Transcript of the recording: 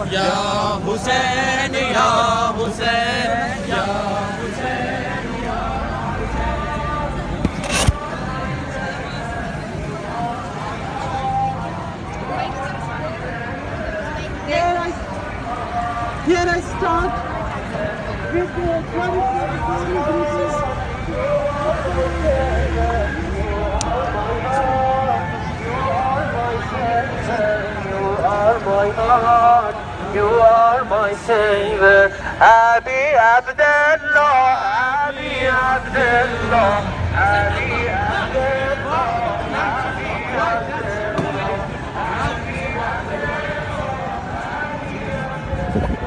Ya Hussein, Ya Hussein, Ya Hussein, Ya Here I start with the 24 You are my savior, Abi Abdullah, Abi Abdullah, Abi Abdullah, Abi Abdullah, Abi Abdullah.